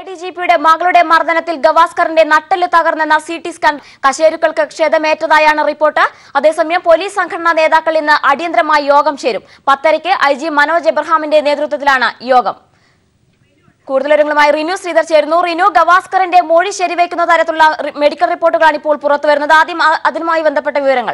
ADGPയുടെ മകളുടെ മർദ്ദനത്തിൽ ഗവാസ്കറിന്റെ നട്ടെല്ല് തകർന്നെന്ന CT സ്കാൻ കശേരുക്കൾക്ക് ക്ഷതമേറ്റതായാണ് റിപ്പോർട്ട്. അതേസമയം പോലീസ് സംഘടനാ നേതാക്കൾ ഇന്ന് അടിയന്തരമായി യോഗം ചേരും. 10:30 IG മനോജ് എബ്രഹാമിന്റെ നേതൃത്വത്തിലാണ് യോഗം. കൂടുതൽ വിവരങ്ങളുമായി റിനു ശ്രീധർ ചേരുന്നു. റിനു, ഗവാസ്കറിന്റെ മൊഴി ശരിവയ്ക്കുന്ന തരത്തിലുള്ള മെഡിക്കൽ റിപ്പോർട്ടുകളാണ് ഇപ്പോൾ പുറത്തുവരുന്നത്. ആദ്യം അതുമായി ബന്ധപ്പെട്ട വിവരങ്ങൾ.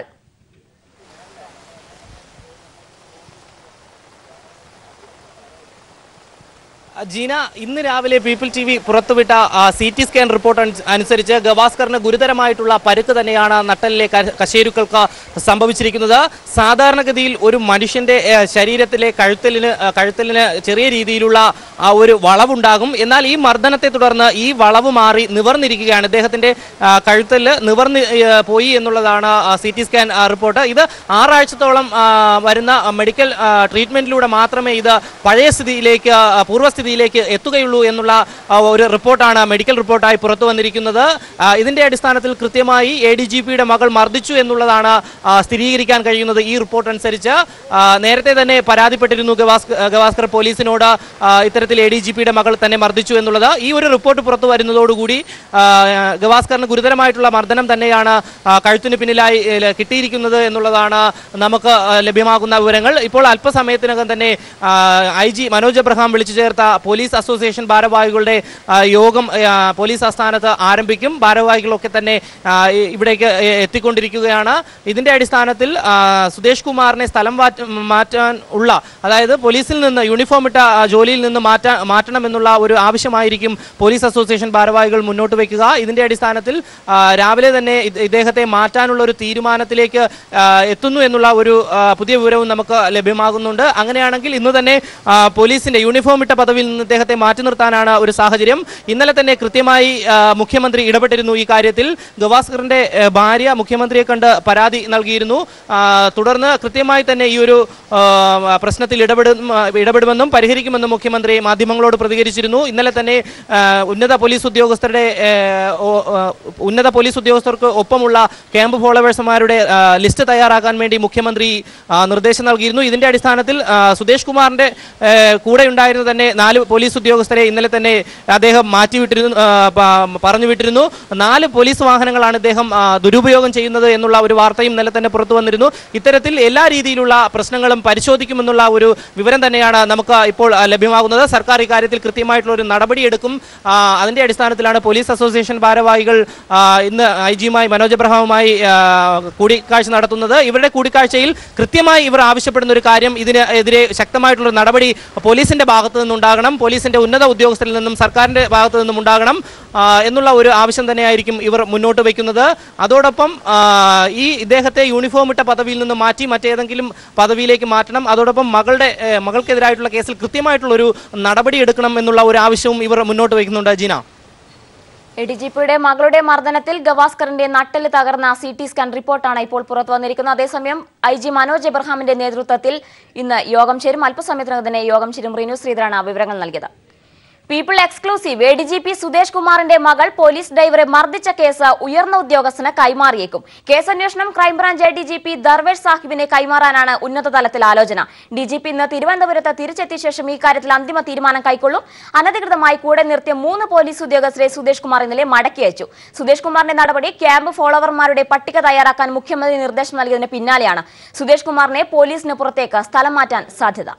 ജീന, ഇന്ന് രാവിലെ പീപ്പിൾ TV പുറത്തുവിട്ട CT സ്കാൻ റിപ്പോർട്ട് അനുസരിച്ച് ഗവാസ്കറിന് ഗുരുതരമായിട്ടുള്ള പരുക്ക് തന്നെയാണ് നട്ടലിലെ കശേരുക്കൾക്ക് സംഭവിച്ചിരിക്കുന്നത്. സാധാരണഗതിയിൽ ഒരു മനുഷ്യന്റെ ശരീരത്തിലെ കഴുത്തലിന് ചെറിയ രീതിയിലുള്ള ഒരു വളവുണ്ടാകും. എന്നാൽ ഈ മർദ്ദനത്തെ തുടർന്ന് ഈ വളവ് മാറി നിവർന്നിരിക്കുകയാണ്. ഇദ്ദേഹത്തിന്റെ കഴുത്തല് നിവർന്ന് പോയി എന്നുള്ളതാണ് CT സ്കാൻ റിപ്പോർട്ട്. ഇത് 6 ആഴ്ചത്തോളം വരുന്ന മെഡിക്കൽ ട്രീറ്റ്മെന്റിലൂടെ മാത്രമേ ഇത് പഴയ സ്ഥിതിയിലേക്ക് പൂർവ്വസ്ഥിതിയിലേക്ക് എത്തുകയുള്ളൂ എന്നുള്ള ഒരു റിപ്പോർട്ടാണ് മെഡിക്കൽ റിപ്പോർട്ടായി പുറത്തു വന്നിരിക്കുന്നത്. ഇതിന്റെ അടിസ്ഥാനത്തിൽ കൃത്യമായി ADGPയുടെ മകൾ മർദ്ദിച്ചു എന്നുള്ളതാണ് സ്ഥിരീകരിക്കാൻ കഴിയുന്നത്. ഈ റിപ്പോർട്ട് അനുസരിച്ച് നേരത്തെ തന്നെ പരാതിപ്പെട്ടിരുന്നു ഗവാസ്കർ പോലീസിനോട് ഇത്തരത്തിൽ ADGPയുടെ മകൾ തന്നെ മർദ്ദിച്ചു എന്നുള്ളത്. ഈ ഒരു റിപ്പോർട്ട് പുറത്തു വരുന്നതോടുകൂടി ഗവാസ്കറിന് ഗുരുതരമായിട്ടുള്ള മർദ്ദനം തന്നെയാണ് കഴുത്തിന് പിന്നിലായി കിട്ടിയിരിക്കുന്നത് എന്നുള്ളതാണ് നമുക്ക് ലഭ്യമാകുന്ന വിവരങ്ങൾ. ഇപ്പോൾ അല്പസമയത്തിനകം തന്നെ IG മനോജ് എബ്രഹാം വിളിച്ചു ചേർത്ത പോലീസ് അസോസിയേഷൻ ഭാരവാഹികളുടെ യോഗം പോലീസ് ആസ്ഥാനത്ത് ആരംഭിക്കും. ഭാരവാഹികളൊക്കെ തന്നെ ഇവിടേക്ക് എത്തിക്കൊണ്ടിരിക്കുകയാണ്. ഇതിന്റെ അടിസ്ഥാനത്തിൽ സുദേശ് കുമാറിനെ സ്ഥലം മാറ്റാൻ ഉള്ള, അതായത് പോലീസിൽ നിന്ന് യൂണിഫോം ഇട്ട ജോലിയിൽ നിന്ന് മാറ്റണമെന്നുള്ള ഒരു ആവശ്യമായിരിക്കും പോലീസ് അസോസിയേഷൻ ഭാരവാഹികൾ മുന്നോട്ട് വയ്ക്കുക. ഇതിന്റെ അടിസ്ഥാനത്തിൽ രാവിലെ തന്നെ ഇദ്ദേഹത്തെ മാറ്റാനുള്ള ഒരു തീരുമാനത്തിലേക്ക് എത്തുന്നു എന്നുള്ള ഒരു പുതിയ വിവരവും നമുക്ക് ലഭ്യമാകുന്നുണ്ട്. അങ്ങനെയാണെങ്കിൽ ഇന്ന് തന്നെ പോലീസിന്റെ യൂണിഫോം ഇട്ട പദവിയിൽ നിന്ന് ഇദ്ദേഹത്തെ മാറ്റി നിർത്താനാണ് ഒരു സാഹചര്യം. ഇന്നലെ തന്നെ കൃത്യമായി മുഖ്യമന്ത്രി ഇടപെട്ടിരുന്നു ഈ കാര്യത്തിൽ. ഗവാസ്കറിന്റെ ഭാര്യ മുഖ്യമന്ത്രിയെ കണ്ട് പരാതി നൽകിയിരുന്നു. തുടർന്ന് കൃത്യമായി തന്നെ ഈ ഒരു പ്രശ്നത്തിൽ ഇടപെടുമെന്നും പരിഹരിക്കുമെന്നും മുഖ്യമന്ത്രി മാധ്യമങ്ങളോട് പ്രതികരിച്ചിരുന്നു. ഇന്നലെ തന്നെ ഉന്നത പോലീസ് ഉദ്യോഗസ്ഥർക്ക് ഒപ്പമുള്ള ക്യാമ്പ് ഫോളോവേഴ്സുമാരുടെ ലിസ്റ്റ് തയ്യാറാക്കാൻ വേണ്ടി മുഖ്യമന്ത്രി നിർദ്ദേശം നൽകിയിരുന്നു. ഇതിന്റെ അടിസ്ഥാനത്തിൽ സുദേശ് കുമാറിന്റെ കൂടെ ഉണ്ടായിരുന്ന തന്നെ 4 പോലീസ് ഉദ്യോഗസ്ഥരെ ഇന്നലെ തന്നെ അദ്ദേഹം പറഞ്ഞുവിട്ടിരുന്നു. 4 പോലീസ് വാഹനങ്ങളാണ് ഇദ്ദേഹം ദുരുപയോഗം ചെയ്യുന്നത് എന്നുള്ള ഒരു വാർത്തയും ഇന്നലെ തന്നെ പുറത്തു വന്നിരുന്നു. ഇത്തരത്തിൽ എല്ലാ രീതിയിലുള്ള പ്രശ്നങ്ങളും പരിശോധിക്കുമെന്നുള്ള ഒരു വിവരം തന്നെയാണ് നമുക്ക് ഇപ്പോൾ ലഭ്യമാകുന്നത്. സർക്കാർ ഇക്കാര്യത്തിൽ കൃത്യമായിട്ടുള്ള ഒരു നടപടിയെടുക്കും. അതിന്റെ അടിസ്ഥാനത്തിലാണ് പോലീസ് അസോസിയേഷൻ ഭാരവാഹികൾ ഇന്ന് IG മനോജ് എബ്രഹാമുമായി കൂടിക്കാഴ്ച നടത്തുന്നത്. ഇവരുടെ കൂടിക്കാഴ്ചയിൽ കൃത്യമായി ഇവർ ആവശ്യപ്പെടുന്ന ഒരു കാര്യം, ഇതിനെതിരെ ശക്തമായിട്ടുള്ള നടപടി പോലീസിന്റെ ഭാഗത്തു നിന്നുണ്ടാകണം, പോലീസിന്റെ ഉന്നത ഉദ്യോഗസ്ഥരിൽ നിന്നും സർക്കാരിന്റെ ഭാഗത്തു നിന്നും ഉണ്ടാകണം എന്നുള്ള ഒരു ആവശ്യം തന്നെയായിരിക്കും ഇവർ മുന്നോട്ട് വയ്ക്കുന്നത്. അതോടൊപ്പം ഇദ്ദേഹത്തെ യൂണിഫോം ഇട്ട പദവിയിൽ നിന്ന് മാറ്റി മറ്റേതെങ്കിലും പദവിയിലേക്ക് മാറ്റണം. അതോടൊപ്പം മകൾക്കെതിരായിട്ടുള്ള കേസിൽ കൃത്യമായിട്ടുള്ള ഒരു നടപടി എടുക്കണം എന്നുള്ള ഒരു ആവശ്യവും ഇവർ മുന്നോട്ട് വയ്ക്കുന്നുണ്ട്. ജീന, ADGPയുടെ മകളുടെ മർദ്ദനത്തിൽ ഗവാസ്കറിന്റെ നട്ടെല്ല് തകർന്ന CT സ്കാൻ റിപ്പോർട്ടാണ് ഇപ്പോൾ പുറത്തു വന്നിരിക്കുന്നത്. അതേസമയം IG മനോജ് എബ്രഹാമിന്റെ നേതൃത്വത്തിൽ ഇന്ന് യോഗം ചേരും. അല്പസമയത്തിനകം തന്നെ യോഗം ചേരും. റിനു ശ്രീധറാണ് വിവരങ്ങൾ നൽകിയത്. People exclusive. ADGP സുദേശ് കുമാറിന്റെ മകൾ പോലീസ് ഡ്രൈവറെ മർദ്ദിച്ച കേസ് ഉയർന്ന ഉദ്യോഗസ്ഥന് കൈമാറിയേക്കും. കേസന്വേഷണം ക്രൈംബ്രാഞ്ച് ADGP ദർവേഷ് സാഹിബിനെ കൈമാറാനാണ് ഉന്നതതലത്തിൽ ആലോചന. DGP ഇന്ന് തിരുവനന്തപുരത്ത് തിരിച്ചെത്തിയ ശേഷം ഇക്കാര്യത്തിൽ അന്തിമ തീരുമാനം കൈക്കൊള്ളും. അനധികൃതമായി കൂടെ നിർത്തിയ 3 പോലീസ് ഉദ്യോഗസ്ഥരെ സുദേശ് കുമാർ ഇന്നലെ മടക്കി അയച്ചു. സുദേശ് കുമാറിന്റെ നടപടി ക്യാമ്പ് ഫോളോവർമാരുടെ പട്ടിക തയ്യാറാക്കാൻ മുഖ്യമന്ത്രി നിർദ്ദേശം നൽകിയതിന് പിന്നാലെയാണ് സുദേശ് കുമാറിനെ പോലീസിന് പുറത്തേക്ക് സ്ഥലം മാറ്റാൻ സാധ്യത.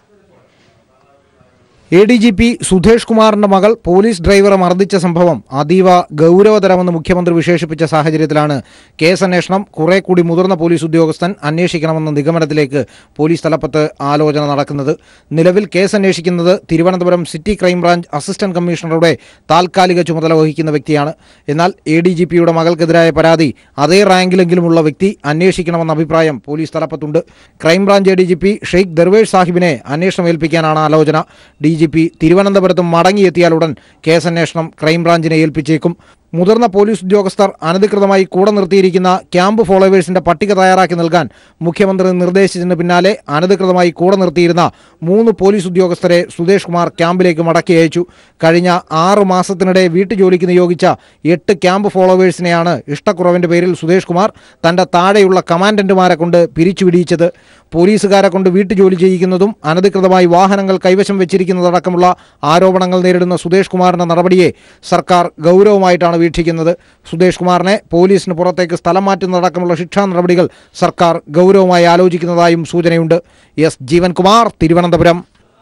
ADGP സുദേശ് കുമാറിന്റെ മകൾ പോലീസ് ഡ്രൈവറെ മർദ്ദിച്ച സംഭവം അതീവ ഗൗരവതരമെന്ന് മുഖ്യമന്ത്രി വിശേഷിപ്പിച്ച സാഹചര്യത്തിലാണ് കേസന്വേഷണം കുറെ കൂടി മുതിർന്ന പോലീസ് ഉദ്യോഗസ്ഥൻ അന്വേഷിക്കണമെന്ന നിഗമനത്തിലേക്ക് പോലീസ് തലപ്പത്ത് ആലോചന നടക്കുന്നത്. നിലവിൽ കേസന്വേഷിക്കുന്നത് തിരുവനന്തപുരം സിറ്റി ക്രൈംബ്രാഞ്ച് അസിസ്റ്റന്റ് കമ്മീഷണറുടെ താൽക്കാലിക ചുമതല വഹിക്കുന്ന വ്യക്തിയാണ്. എന്നാൽ ADGPയുടെ മകൾക്കെതിരായ പരാതി അതേ റാങ്കിലെങ്കിലുമുള്ള വ്യക്തി അന്വേഷിക്കണമെന്ന അഭിപ്രായം പോലീസ് തലപ്പത്തുണ്ട്. ക്രൈംബ്രാഞ്ച് ADGP ഷെയ്ഖ് ദർവേഷ് സാഹിബിനെ അന്വേഷണം ഏൽപ്പിക്കാനാണ് ആലോചന. DGP തിരുവനന്തപുരത്ത് മടങ്ങിയെത്തിയാലുടൻ കേസന്വേഷണം ക്രൈംബ്രാഞ്ചിനെ ഏൽപ്പിച്ചേക്കും. മുതിർന്ന പോലീസ് ഉദ്യോഗസ്ഥർ അനധികൃതമായി കൂടെ നിർത്തിയിരിക്കുന്ന ക്യാമ്പ് ഫോളോവേഴ്സിന്റെ പട്ടിക തയ്യാറാക്കി നൽകാൻ മുഖ്യമന്ത്രി നിർദ്ദേശിച്ചതിന് പിന്നാലെ അനധികൃതമായി കൂടെ നിർത്തിയിരുന്ന 3 പോലീസ് ഉദ്യോഗസ്ഥരെ സുധേഷ് കുമാർ ക്യാമ്പിലേക്ക് മടക്കി അയച്ചു. കഴിഞ്ഞ 6 മാസത്തിനിടെ വീട്ടുജോലിക്ക് നിയോഗിച്ച 8 ക്യാമ്പ് ഫോളോവേഴ്സിനെയാണ് ഇഷ്ടക്കുറവിന്റെ പേരിൽ സുധേഷ് കുമാർ തന്റെ താഴെയുള്ള കമാൻഡന്റുമാരെ കൊണ്ട് പിരിച്ചുവിടിയിച്ചത്. പോലീസുകാരെ കൊണ്ട് വീട്ടുജോലി ചെയ്യിക്കുന്നതും അനധികൃതമായി വാഹനങ്ങൾ കൈവശം വെച്ചിരിക്കുന്നതടക്കമുള്ള ആരോപണങ്ങൾ നേരിടുന്ന സുധേഷ് കുമാറിന്റെ നടപടിയെ സർക്കാർ ഗൗരവമായിട്ടാണ് വീക്ഷിക്കുന്നത്. സുധേഷ് കുമാറിനെ പോലീസിന് പുറത്തേക്ക് സ്ഥലം മാറ്റുന്നതടക്കമുള്ള ശിക്ഷാ നടപടികൾ സർക്കാർ ഗൗരവമായി ആലോചിക്കുന്നതായും സൂചനയുണ്ട്. എസ് ജീവൻകുമാർ, തിരുവനന്തപുരം.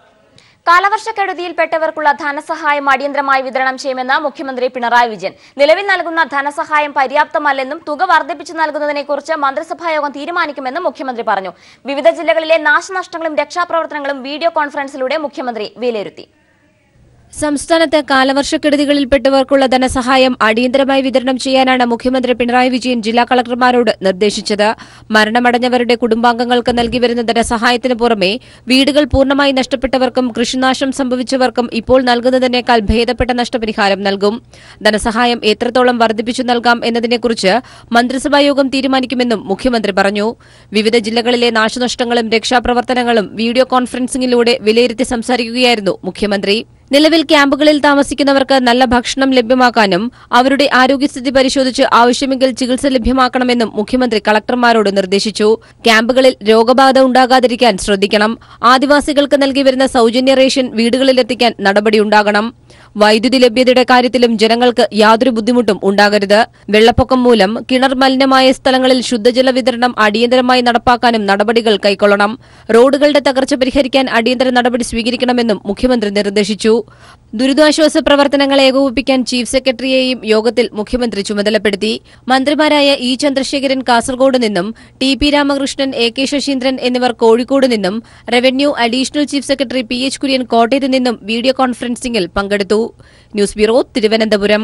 കാലവർഷക്കെടുതിയിൽപ്പെട്ടവർക്കുള്ള ധനസഹായം അടിയന്തരമായി വിതരണം ചെയ്യുമെന്ന് മുഖ്യമന്ത്രി പിണറായി വിജയൻ. നിലവിൽ നൽകുന്ന ധനസഹായം പര്യാപ്തമല്ലെന്നും തുക വർദ്ധിപ്പിച്ചു നൽകുന്നതിനെക്കുറിച്ച് മന്ത്രിസഭായോഗം തീരുമാനിക്കുമെന്നും മുഖ്യമന്ത്രി പറഞ്ഞു. വിവിധ ജില്ലകളിലെ നാശനഷ്ടങ്ങളും രക്ഷാപ്രവർത്തനങ്ങളും വീഡിയോ കോൺഫറൻസിലൂടെ മുഖ്യമന്ത്രി വിലയിരുത്തി. സംസ്ഥാനത്ത് കാലവർഷക്കെടുതികളിൽപ്പെട്ടവർക്കുള്ള ധനസഹായം അടിയന്തരമായി വിതരണം ചെയ്യാനാണ് മുഖ്യമന്ത്രി പിണറായി വിജയൻ ജില്ലാ കളക്ടർമാരോട് നിർദ്ദേശിച്ചത്. മരണമടഞ്ഞവരുടെ കുടുംബാംഗങ്ങൾക്ക് നൽകിവരുന്ന ധനസഹായത്തിന് പുറമെ വീടുകൾ പൂർണ്ണമായി നഷ്ടപ്പെട്ടവർക്കും കൃഷിനാശം സംഭവിച്ചവർക്കും ഇപ്പോൾ നൽകുന്നതിനേക്കാൾ ഭേദപ്പെട്ട നഷ്ടപരിഹാരം നൽകും. ധനസഹായം എത്രത്തോളം വർദ്ധിപ്പിച്ചു നൽകാം എന്നതിനെക്കുറിച്ച് മന്ത്രിസഭായോഗം തീരുമാനിക്കുമെന്നും മുഖ്യമന്ത്രി പറഞ്ഞു. വിവിധ ജില്ലകളിലെ നാശനഷ്ടങ്ങളും രക്ഷാപ്രവർത്തനങ്ങളും വീഡിയോ കോൺഫറൻസിംഗിലൂടെ വിലയിരുത്തി സംസാരിക്കുകയായിരുന്നു മുഖ്യമന്ത്രി. നിലവിൽ ക്യാമ്പുകളിൽ താമസിക്കുന്നവർക്ക് നല്ല ഭക്ഷണം ലഭ്യമാക്കാനും അവരുടെ ആരോഗ്യസ്ഥിതി പരിശോധിച്ച് ആവശ്യമെങ്കിൽ ചികിത്സ ലഭ്യമാക്കണമെന്നും മുഖ്യമന്ത്രി കളക്ടർമാരോട് നിർദ്ദേശിച്ചു. ക്യാമ്പുകളിൽ രോഗബാധ ഉണ്ടാകാതിരിക്കാൻ ശ്രദ്ധിക്കണം. ആദിവാസികൾക്ക് നൽകിവരുന്ന സൌജന്യ റേഷൻ വീടുകളിലെത്തിക്കാൻ നടപടിയുണ്ടാകണം. വൈദ്യുതി ലഭ്യതയുടെ കാര്യത്തിലും ജനങ്ങൾക്ക് യാതൊരു ബുദ്ധിമുട്ടും ഉണ്ടാകരുത്. വെള്ളപ്പൊക്കം മൂലം കിണർ മലിനമായ സ്ഥലങ്ങളിൽ ശുദ്ധജല വിതരണം അടിയന്തരമായി നടപ്പാക്കാനും നടപടികൾ കൈക്കൊള്ളണം. റോഡുകളുടെ തകർച്ച പരിഹരിക്കാൻ അടിയന്തര നടപടി സ്വീകരിക്കണമെന്നും മുഖ്യമന്ത്രി നിർദ്ദേശിച്ചു. ദുരിതാശ്വാസ പ്രവർത്തനങ്ങൾ ഏകോപിപ്പിക്കാൻ ചീഫ് സെക്രട്ടറിയെയും യോഗത്തിൽ മുഖ്യമന്ത്രി ചുമതലപ്പെടുത്തി. മന്ത്രിമാരായ ഇ ചന്ദ്രശേഖരൻ കാസർഗോഡ് നിന്നും, T P Ramakrishnan, A K Saseendran എന്നിവർ കോഴിക്കോട് നിന്നും, revenue additional chief secretary P H Kurian കോട്ടയത്ത് നിന്നും വീഡിയോ കോൺഫറൻസിംഗിൽ പങ്കെടുത്തു. News bureau, Thiruvananthapuram.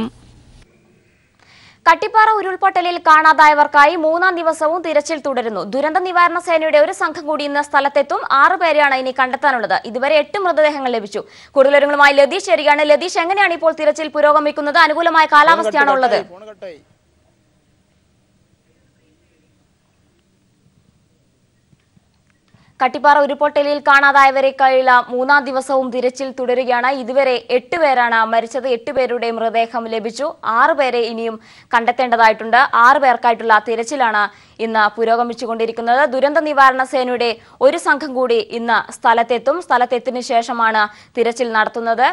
കട്ടിപ്പാറ ഉരുൾപൊട്ടലിൽ കാണാതായവർക്കായി 3-ാം ദിവസവും തിരച്ചിൽ തുടരുന്നു. ദുരന്ത നിവാരണ സേനയുടെ ഒരു സംഘം കൂടി ഇന്ന് സ്ഥലത്തെത്തും. 6 പേരെയാണ് ഇനി കണ്ടെത്താനുള്ളത്. ഇതുവരെ 8 മൃതദേഹങ്ങൾ ലഭിച്ചു. കൂടുതൽ വിവരങ്ങളുമായി ലതീഷ് ചേരുകയാണ്. ലതീഷ്, എങ്ങനെയാണ് ഇപ്പോൾ തിരച്ചിൽ പുരോഗമിക്കുന്നത്? അനുകൂലമായ കാലാവസ്ഥയാണോ ഉള്ളത്? കട്ടിപ്പാറ ഉരുൾപൊട്ടലിൽ കാണാതായവരെക്കായുള്ള 3-ാം ദിവസവും തിരച്ചിൽ തുടരുകയാണ്. ഇതുവരെ 8 പേരാണ് മരിച്ചത്. 8 പേരുടെ മൃതദേഹം ലഭിച്ചു. 6 പേരെ ഇനിയും കണ്ടെത്തേണ്ടതായിട്ടുണ്ട്. 6 പേർക്കായിട്ടുള്ള തിരച്ചിലാണ് ഇന്ന് പുരോഗമിച്ചുകൊണ്ടിരിക്കുന്നത്. ദുരന്ത നിവാരണ സേനയുടെ ഒരു സംഘം കൂടി ഇന്ന് സ്ഥലത്തെത്തും. സ്ഥലത്തെത്തിയതിനു ശേഷമാണ് തിരച്ചിൽ നടത്തുന്നത്.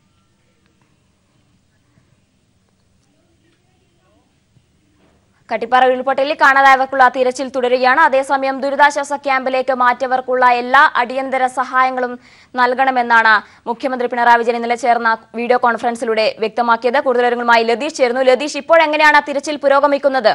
കട്ടിപ്പാറ ഉരുൾപൊട്ടലിൽ കാണാതായവർക്കുള്ള തിരച്ചിൽ തുടരുകയാണ്. അതേസമയം ദുരിതാശ്വാസ ക്യാമ്പിലേക്ക് മാറ്റിയവർക്കുള്ള എല്ലാ അടിയന്തര സഹായങ്ങളും നൽകണമെന്നാണ് മുഖ്യമന്ത്രി പിണറായി വിജയൻ ഇന്നലെ ചേർന്ന വീഡിയോ കോൺഫറൻസിലൂടെ വ്യക്തമാക്കിയത്. കൂടുതൽ വിവരങ്ങളുമായി ലതീഷ് ചേർന്നു. ലതീഷ്, ഇപ്പോൾ എങ്ങനെയാണ് തിരച്ചിൽ പുരോഗമിക്കുന്നത്?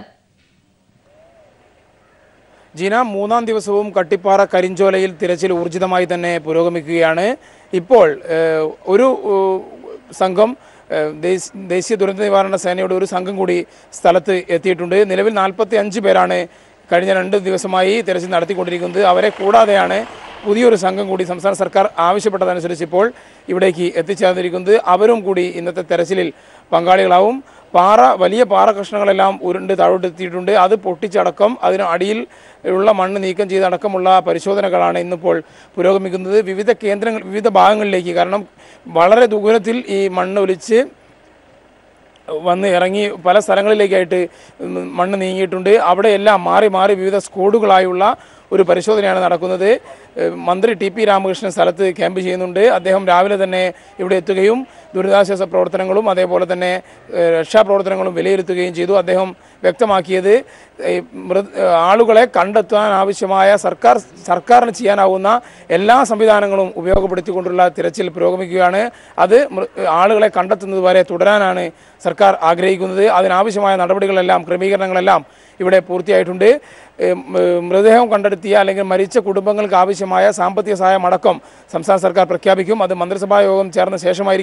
ജീന, 3-ാം ദിവസവും കട്ടിപ്പാറ കരിഞ്ചോലയിൽ തിരച്ചിൽ ഊർജിതമായി തന്നെ പുരോഗമിക്കുകയാണ്. ഇപ്പോൾ ഒരു സംഘം ദേശീയ ദുരന്ത നിവാരണ സേനയുടെ ഒരു സംഘം കൂടി സ്ഥലത്ത് എത്തിയിട്ടുണ്ട്. നിലവിൽ 45 പേരാണ് കഴിഞ്ഞ 2 ദിവസമായി തിരച്ചിൽ നടത്തിക്കൊണ്ടിരിക്കുന്നത്. അവരെ കൂടാതെയാണ് പുതിയൊരു സംഘം കൂടി സംസ്ഥാന സർക്കാർ ആവശ്യപ്പെട്ടതനുസരിച്ച് ഇപ്പോൾ ഇവിടേക്ക് എത്തിച്ചേർന്നിരിക്കുന്നത്. അവരും കൂടി ഇന്നത്തെ തെരച്ചിലിൽ പങ്കാളികളാവും. വലിയ പാറ കഷ്ണങ്ങളെല്ലാം ഉരുണ്ട് താഴോട്ടെത്തിയിട്ടുണ്ട്. അത് പൊട്ടിച്ചടക്കം അതിന് അടിയിൽ ഉള്ള മണ്ണ് നീക്കം ചെയ്തടക്കമുള്ള പരിശോധനകളാണ് ഇന്നിപ്പോൾ പുരോഗമിക്കുന്നത്. വിവിധ ഭാഗങ്ങളിലേക്ക്, കാരണം വളരെ ദൂരത്തിൽ ഈ മണ്ണ് ഒലിച്ച് വന്ന് ഇറങ്ങി പല സ്ഥലങ്ങളിലേക്കായിട്ട് മണ്ണ് നീങ്ങിയിട്ടുണ്ട്. അവിടെയെല്ലാം മാറി മാറി വിവിധ സ്ക്വാഡുകളായുള്ള ഒരു പരിശോധനയാണ് നടക്കുന്നത്. മന്ത്രി ടി പി രാമകൃഷ്ണൻ സ്ഥലത്ത് ക്യാമ്പ് ചെയ്യുന്നുണ്ട്. അദ്ദേഹം രാവിലെ തന്നെ ഇവിടെ എത്തുകയും ദുരിതാശ്വാസ പ്രവർത്തനങ്ങളും അതേപോലെ തന്നെ രക്ഷാപ്രവർത്തനങ്ങളും വിലയിരുത്തുകയും ചെയ്തു. അദ്ദേഹം വ്യക്തമാക്കിയത് ആളുകളെ കണ്ടെത്താൻ ആവശ്യമായ സർക്കാരിന് ചെയ്യാനാവുന്ന എല്ലാ സംവിധാനങ്ങളും ഉപയോഗപ്പെടുത്തിക്കൊണ്ടുള്ള തിരച്ചിൽ പുരോഗമിക്കുകയാണ്. അത് ആളുകളെ കണ്ടെത്തുന്നത് വരെ തുടരാനാണ് സർക്കാർ ആഗ്രഹിക്കുന്നത്. അതിനാവശ്യമായ നടപടികളെല്ലാം, ക്രമീകരണങ്ങളെല്ലാം ഇവിടെ പൂർത്തിയായിട്ടുണ്ട്. മൃതദേഹം കണ്ടെത്തിയ അല്ലെങ്കിൽ മരിച്ച കുടുംബങ്ങൾക്ക് ആവശ്യമായ സാമ്പത്തിക സഹായം അടക്കം സംസ്ഥാന സർക്കാർ പ്രഖ്യാപിക്കും. അത് മന്ത്രിസഭാ യോഗം ചേർന്ന ശേഷമായിരിക്കും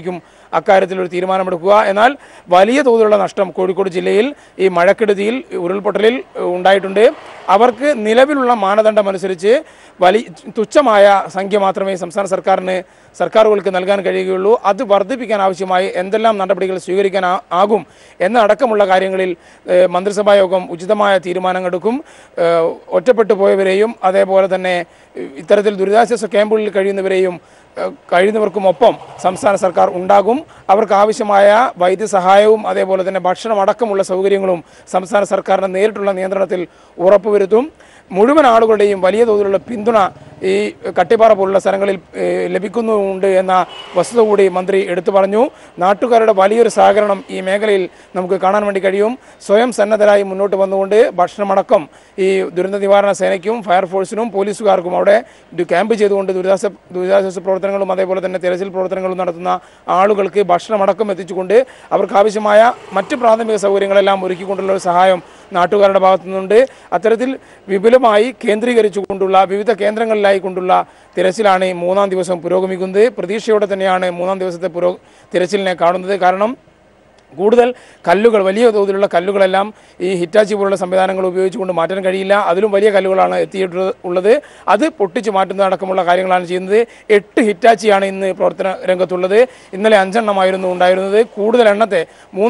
അക്കാര്യത്തിൽ ഒരു തീരുമാനമെടുക്കുക. എന്നാൽ വലിയ തോതിലുള്ള നഷ്ടം കോഴിക്കോട് ജില്ലയിൽ ഈ മഴക്കെടുതിയിൽ ഉരുൾപൊട്ടലിൽ ഉണ്ടായിട്ടുണ്ട്. അവർക്ക് നിലവിലുള്ള മാനദണ്ഡം അനുസരിച്ച് തുച്ഛമായ സംഖ്യ മാത്രമേ സംസ്ഥാന സർക്കാരുകൾക്ക് നൽകാൻ കഴിയുകയുള്ളൂ. അത് വർദ്ധിപ്പിക്കാൻ ആവശ്യമായി എന്തെല്ലാം നടപടികൾ സ്വീകരിക്കാൻ ആകും എന്നടക്കമുള്ള കാര്യങ്ങളിൽ മന്ത്രിസഭാ യോഗം ഉചിതമായ തീരുമാനങ്ങളെടുക്കും. ഒറ്റപ്പെട്ടു പോയവരെയും അതേപോലെ തന്നെ ഇത്തരത്തിൽ ദുരിതാശ്വാസ ക്യാമ്പുകളിൽ കഴിയുന്നവർക്കുമൊപ്പം സംസ്ഥാന സർക്കാർ ഉണ്ടാകും. അവർക്ക് ആവശ്യമായ വൈദ്യസഹായവും അതേപോലെ തന്നെ ഭക്ഷണം അടക്കമുള്ള സൗകര്യങ്ങളും സംസ്ഥാന സർക്കാരിൻ്റെ നേരിട്ടുള്ള നിയന്ത്രണത്തിൽ ഉറപ്പുവരുത്തും. മുഴുവൻ ആളുകളുടെയും വലിയ തോതിലുള്ള പിന്തുണ ഈ കട്ടിപ്പാറ പോലുള്ള സ്ഥലങ്ങളിൽ ലഭിക്കുന്നുമുണ്ട് എന്ന വസ്തുത കൂടി മന്ത്രി എടുത്തു പറഞ്ഞു. നാട്ടുകാരുടെ വലിയൊരു സഹകരണം ഈ മേഖലയിൽ നമുക്ക് കാണാൻ വേണ്ടി കഴിയും. സ്വയം സന്നദ്ധരായി മുന്നോട്ട് വന്നുകൊണ്ട് ഭക്ഷണമടക്കം ഈ ദുരന്ത നിവാരണ സേനയ്ക്കും ഫയർഫോഴ്സിനും പോലീസുകാർക്കും അവിടെ ക്യാമ്പ് ചെയ്തുകൊണ്ട് ദുരിതാശ്വാസ പ്രവർത്തനങ്ങളും അതേപോലെ തന്നെ തെരച്ചിൽ പ്രവർത്തനങ്ങളും നടത്തുന്ന ആളുകൾക്ക് ഭക്ഷണമടക്കം എത്തിച്ചുകൊണ്ട് അവർക്ക് ആവശ്യമായ മറ്റ് പ്രാഥമിക സൗകര്യങ്ങളെല്ലാം ഒരുക്കിക്കൊണ്ടുള്ള ഒരു സഹായം നാട്ടുകാരുടെ ഭാഗത്തു നിന്നുണ്ട്. അത്തരത്തിൽ വിപുലമായി കേന്ദ്രീകരിച്ചുകൊണ്ടുള്ള വിവിധ കേന്ദ്രങ്ങളിലായി കൊണ്ടുള്ള തിരച്ചിലാണ് ഈ 3-ാം ദിവസം പുരോഗമിക്കുന്നത്. പ്രതീക്ഷയോടെ തന്നെയാണ് 3-ാം ദിവസത്തെ തിരച്ചിലിനെ കാണുന്നത്. കാരണം കൂടുതൽ കല്ലുകൾ, വലിയ തോതിലുള്ള കല്ലുകളെല്ലാം ഈ ഹിറ്റാച്ചി പോലുള്ള സംവിധാനങ്ങൾ ഉപയോഗിച്ചുകൊണ്ട് മാറ്റാൻ കഴിയില്ല. അതിലും വലിയ കല്ലുകളാണ് എത്തിയിട്ടുള്ളത്. അത് പൊട്ടിച്ച് മാറ്റുന്ന അടക്കമുള്ള കാര്യങ്ങളാണ് ചെയ്യുന്നത്. 8 ഹിറ്റാച്ചിയാണ് ഇന്ന് പ്രവർത്തന രംഗത്തുള്ളത്. ഇന്നലെ 5 എണ്ണമായിരുന്നു ഉണ്ടായിരുന്നത്. കൂടുതൽ എണ്ണത്തെ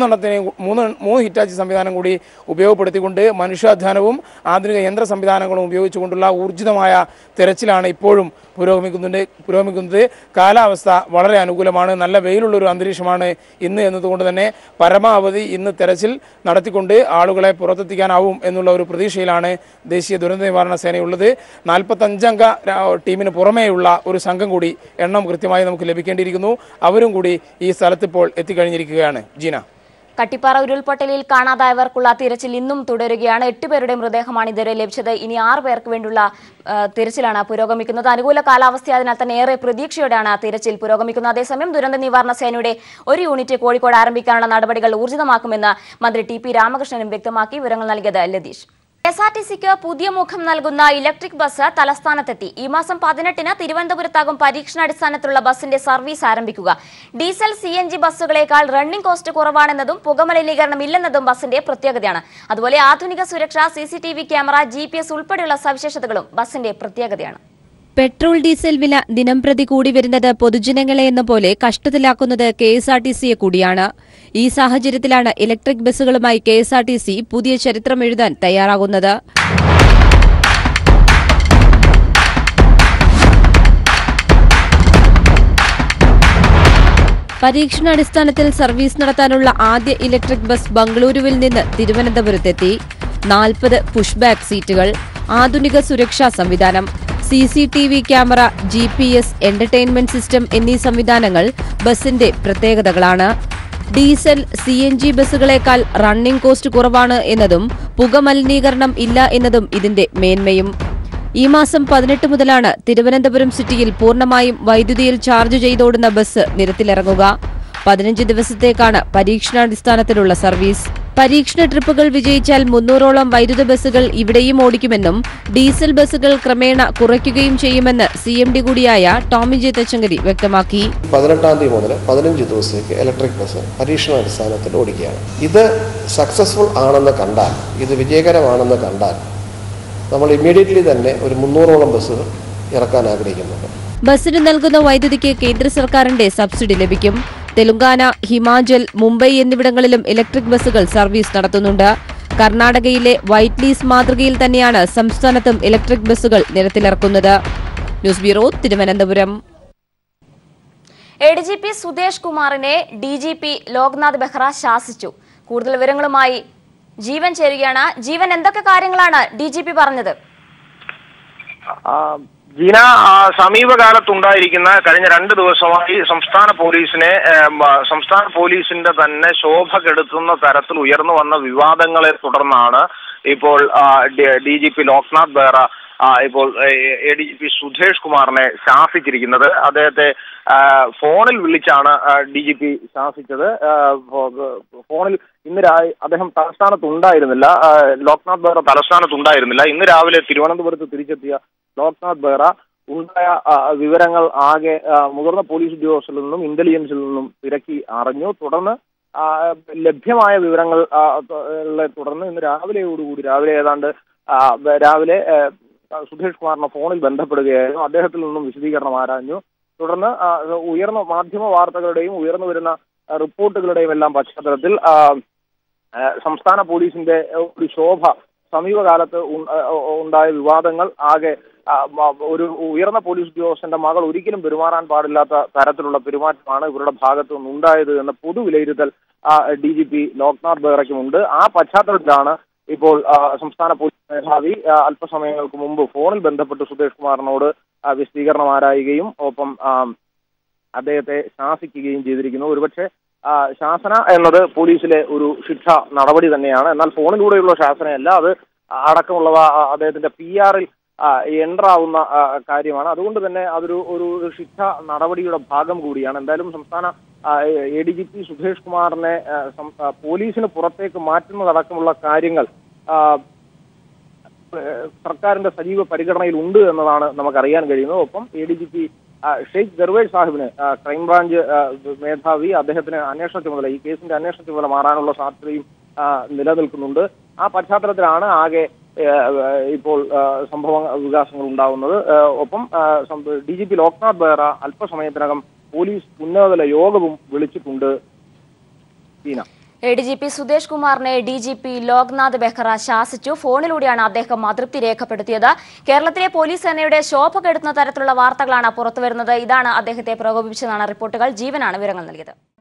3 ഹിറ്റാച്ചി സംവിധാനം കൂടി ഉപയോഗപ്പെടുത്തിക്കൊണ്ട് മനുഷ്യാധ്വാനവും ആധുനിക യന്ത്ര സംവിധാനങ്ങളും ഉപയോഗിച്ചുകൊണ്ടുള്ള ഊർജിതമായ തെരച്ചിലാണ് ഇപ്പോഴും പുരോഗമിക്കുന്നത്. കാലാവസ്ഥ വളരെ അനുകൂലമാണ്. നല്ല വെയിലുള്ളൊരു അന്തരീക്ഷമാണ് ഇന്ന് എന്നതുകൊണ്ട് തന്നെ പരമാവധി ഇന്ന് തെരച്ചിൽ നടത്തിക്കൊണ്ട് ആളുകളെ പുറത്തെത്തിക്കാനാവും എന്നുള്ള ഒരു പ്രതീക്ഷയിലാണ് ദേശീയ ദുരന്ത നിവാരണ സേനയുള്ളത്. 45-അംഗ ടീമിന് പുറമേയുള്ള ഒരു സംഘം കൂടി എണ്ണം കൃത്യമായി നമുക്ക് ലഭിക്കേണ്ടിയിരിക്കുന്നു. അവരും കൂടി ഈ സ്ഥലത്തിപ്പോൾ എത്തിക്കഴിഞ്ഞിരിക്കുകയാണ്. ജീന, കട്ടിപ്പാറ ഉരുൾപൊട്ടലിൽ കാണാതായവർക്കുള്ള തിരച്ചിൽ ഇന്നും തുടരുകയാണ്. 8 പേരുടെ മൃതദേഹമാണ് ഇതുവരെ ലഭിച്ചത്. ഇനി 6 പേർക്ക് വേണ്ടിയുള്ള തിരച്ചിലാണ് പുരോഗമിക്കുന്നത്. അനുകൂല കാലാവസ്ഥയായതിനാൽ തന്നെ ഏറെ പ്രതീക്ഷയോടെയാണ് തിരച്ചിൽ പുരോഗമിക്കുന്നത്. അതേസമയം ദുരന്ത നിവാരണ സേനയുടെ ഒരു യൂണിറ്റ് കോഴിക്കോട് ആരംഭിക്കാനുള്ള നടപടികൾ ഊർജിതമാക്കുമെന്ന് മന്ത്രി ടി.പി. രാമകൃഷ്ണനും വ്യക്തമാക്കി. വിവരങ്ങൾ നൽകിയത് ലതീഷ്. KSRTCക്ക് പുതിയ മുഖം നൽകുന്ന ഇലക്ട്രിക് ബസ് തലസ്ഥാനത്തെത്തി. ഈ മാസം 18-ന് തിരുവനന്തപുരത്താകും പരീക്ഷണാടിസ്ഥാനത്തിലുള്ള ബസിന്റെ സർവീസ് ആരംഭിക്കുക. ഡീസൽ CNG ബസ്സുകളേക്കാൾ റണ്ണിംഗ് കോസ്റ്റ് കുറവാണെന്നതും പുകമലിനീകരണം ഇല്ലെന്നതും ബസിന്റെ പ്രത്യേകതയാണ്. അതുപോലെ ആധുനിക സുരക്ഷ, CCTV ക്യാമറ, GPS ഉൾപ്പെടെയുള്ള സവിശേഷതകളും ബസിന്റെ പ്രത്യേകതയാണ്. പെട്രോൾ ഡീസൽ വില ദിനംപ്രതി കൂടി വരുന്നത് പൊതുജനങ്ങളെ എന്ന പോലെ കഷ്ടത്തിലാക്കുന്നത് KSRTCയെ കൂടിയാണ്. ഈ സാഹചര്യത്തിലാണ് ഇലക്ട്രിക് ബസ്സുകളുമായി KSRTC പുതിയ ചരിത്രം എഴുതാൻ തയ്യാറാകുന്നത്. പരീക്ഷണാടിസ്ഥാനത്തിൽ സർവീസ് നടത്താനുള്ള ആദ്യ ഇലക്ട്രിക് ബസ് ബംഗളൂരുവിൽ നിന്ന് തിരുവനന്തപുരത്തെത്തി. 40 പുഷ്ബാക്ക് സീറ്റുകൾ, ആധുനിക സുരക്ഷാ സംവിധാനം, CCTV camera, GPS, entertainment system എന്നീ സംവിധാനങ്ങൾ ബസിന്റെ പ്രത്യേകതകളാണ്. ഡീസൽ CNG ബസ്സുകളേക്കാൾ റണ്ണിംഗ് കോസ്റ്റ് കുറവാണ് എന്നതും പുകമലിനീകരണം ഇല്ല എന്നതും ഇതിന്റെ മേന്മയും. ഈ മാസം 18 മുതലാണ് തിരുവനന്തപുരം സിറ്റിയിൽ പൂർണ്ണമായും വൈദ്യുതിയിൽ ചാർജ് ചെയ്തോടുന്ന ബസ് നിരത്തിലിറങ്ങുക. 15 ദിവസത്തേക്കാണ് പരീക്ഷണാടിസ്ഥാനത്തിലുള്ള സർവീസ്. പരീക്ഷണ ട്രിപ്പുകൾ വിജയിച്ചാൽ 300ഓളം വൈദ്യുത ബസ്സുകൾ ഇവിടെയും ഓടിക്കുമെന്നും ഡീസൽ ബസ്സുകൾ ക്രമേണ കുറയ്ക്കുകയും ചെയ്യുമെന്ന് CMD കൂടിയായ ടോമി ജെ തച്ചങ്കരി വ്യക്തമാക്കി. 18-ാം തീയതി മുതൽ 15 ദിവസത്തേക്ക് ഇലക്ട്രിക് ബസ് പരീക്ഷണാടിസ്ഥാനത്തിൽ ഓടിക്കുകയാണ്. ഇത് സക്സസ്ഫുൾ ആണെന്ന് കണ്ടാൽ, ഇത് വിജയകരമാണെന്ന് കണ്ടാൽ നമ്മൾ ഇമ്മീഡിയറ്റ്ലി തന്നെ ഒരു 300ഓളം ബസ്സുകൾ ഇറക്കാൻ ആഗ്രഹിക്കുന്നുണ്ട്. ബസ്സിന് നൽകുന്ന വൈദ്യുതിക്ക് കേന്ദ്ര സർക്കാരിന്റെ സബ്സിഡി ലഭിക്കും. തെലുങ്കാന, ഹിമാചൽ, മുംബൈ എന്നിവിടങ്ങളിലും ഇലക്ട്രിക് ബസ്സുകൾ സർവീസ് നടത്തുന്നുണ്ട്. കർണാടകയിലെ വൈറ്റ് ലീസ് മാതൃകയിൽ തന്നെയാണ് സംസ്ഥാനത്തും ഇലക്ട്രിക് ബസ്സുകൾ നിരത്തിലിറക്കുന്നത്. News bureau, Thiruvananthapuram. ADGP Sudesh കുമാറിനെ DGP ലോക്നാഥ് ബെഹ്റ ശാസിച്ചു. കൂടുതൽ വിവരങ്ങളുമായി ജീവൻ ചേരുകയാണ്. ജീവൻ, എന്തൊക്കെ കാര്യങ്ങളാണ് DGP പറഞ്ഞത്? ജീന, സമീപകാലത്തുണ്ടായിരിക്കുന്ന കഴിഞ്ഞ 2 ദിവസമായി സംസ്ഥാന പോലീസിന്റെ തന്നെ ശോഭ കെടുത്തുന്ന തരത്തിൽ ഉയർന്നു വന്ന വിവാദങ്ങളെ തുടർന്നാണ് ഇപ്പോൾ DGP ലോക്നാഥ് ബെഹ്റ ഇപ്പോൾ ADGP സുദേശ് കുമാറിനെ ശാസിച്ചിരിക്കുന്നത്. അദ്ദേഹത്തെ ഫോണിൽ വിളിച്ചാണ് DGP ശാസിച്ചത്. ഫോണിൽ ഇന്ന് അദ്ദേഹം തലസ്ഥാനത്തുണ്ടായിരുന്നില്ല, ലോക്നാഥ് ബെഹ്റ തലസ്ഥാനത്തുണ്ടായിരുന്നില്ല. ഇന്ന് രാവിലെ തിരുവനന്തപുരത്ത് തിരിച്ചെത്തിയ ലോക്നാഥ് ബെഹ്റ ഉണ്ടായ വിവരങ്ങൾ ആകെ മുതിർന്ന പോലീസ് ഉദ്യോഗസ്ഥരിൽ നിന്നും ഇന്റലിജൻസിൽ നിന്നും തിരക്കി അറിഞ്ഞു. തുടർന്ന് ലഭ്യമായ വിവരങ്ങൾ തുടർന്ന് ഇന്ന് രാവിലെ ഏതാണ്ട് സുധേഷ് കുമാറിന്റെ ഫോണിൽ ബന്ധപ്പെടുകയായിരുന്നു. അദ്ദേഹത്തിൽ നിന്നും വിശദീകരണം ആരാഞ്ഞു. തുടർന്ന് ഉയർന്ന മാധ്യമ വാർത്തകളുടെയും ഉയർന്നു വരുന്ന റിപ്പോർട്ടുകളുടെയും എല്ലാം പശ്ചാത്തലത്തിൽ സംസ്ഥാന പോലീസിന്റെ ഒരു ശോഭ സമീപകാലത്ത് ഉണ്ടായ വിവാദങ്ങൾ ആകെ ഒരു ഉയർന്ന പോലീസ് ഉദ്യോഗസ്ഥന്റെ മകൾ ഒരിക്കലും പെരുമാറാൻ പാടില്ലാത്ത തരത്തിലുള്ള പെരുമാറ്റമാണ് ഇവരുടെ ഭാഗത്തു നിന്നുണ്ടായത് എന്ന പൊതു വിലയിരുത്തൽ DGP ലോക്നാഥ് ബെഹ്റയ്ക്കുമുണ്ട്. ആ പശ്ചാത്തലത്തിലാണ് ഇപ്പോൾ സംസ്ഥാന പോലീസ് മേധാവി അല്പസമയങ്ങൾക്ക് മുമ്പ് ഫോണിൽ ബന്ധപ്പെട്ട് സുധേഷ് കുമാറിനോട് വിശദീകരണം ആരായുകയും ഒപ്പം അദ്ദേഹത്തെ ശാസിക്കുകയും ചെയ്തിരിക്കുന്നു. ഒരുപക്ഷെ ശാസന എന്നത് പോലീസിലെ ഒരു ശിക്ഷ നടപടി തന്നെയാണ്. എന്നാൽ ഫോണിലൂടെയുള്ള ശാസനയല്ല, അത് അടക്കമുള്ളവ അദ്ദേഹത്തിന്റെ PR-ൽ എൻ്റർ ആവുന്ന കാര്യമാണ്. അതുകൊണ്ട് തന്നെ അതൊരു ശിക്ഷ നടപടിയുടെ ഭാഗം കൂടിയാണ്. എന്തായാലും സംസ്ഥാന ADGP സുധേഷ് കുമാറിനെ പോലീസിന് പുറത്തേക്ക് മാറ്റുന്നതടക്കമുള്ള കാര്യങ്ങൾ സർക്കാരിന്റെ സജീവ പരിഗണനയിൽ ഉണ്ട് എന്നതാണ് നമുക്കറിയാൻ കഴിയുന്നത്. ഒപ്പം ADGP ഷെയ്ഖ് ദർവേഷ് സാഹിബിന് ക്രൈംബ്രാഞ്ച് മേധാവി അദ്ദേഹത്തിന് അന്വേഷണ ചുമതല, ഈ കേസിന്റെ അന്വേഷണ ചുമതല മാറാനുള്ള സാധ്യതയും നിലനിൽക്കുന്നുണ്ട്. ആ പശ്ചാത്തലത്തിലാണ് ആകെ ഇപ്പോൾ സംഭവ വികാസങ്ങൾ ഉണ്ടാവുന്നത്. ഒപ്പം DGP ലോക്നാഥ് ബെഹ്റ അല്പസമയത്തിനകം പോലീസ് ഉന്നതതല യോഗവും വിളിച്ചിട്ടുണ്ട്. ADGP സുധേഷ് കുമാറിനെ DGP ലോക്നാഥ് ബെഹ്റ ശാസിച്ചു. ഫോണിലൂടെയാണ് അദ്ദേഹം അതൃപ്തി രേഖപ്പെടുത്തിയത്. കേരളത്തിലെ പോലീസ് സേനയുടെ ശോഭ കെടുത്തുന്ന തരത്തിലുള്ള വാർത്തകളാണ് പുറത്തുവരുന്നത്. ഇതാണ് അദ്ദേഹത്തെ പ്രകോപിപ്പിച്ചതെന്നാണ് റിപ്പോർട്ടുകൾ. ജീവനാണ് വിവരങ്ങൾ നൽകിയത്.